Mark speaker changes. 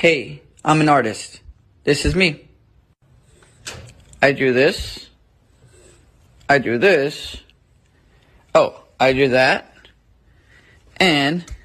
Speaker 1: Hey, I'm an artist. This is me. I do this. I do this. Oh, I do that. And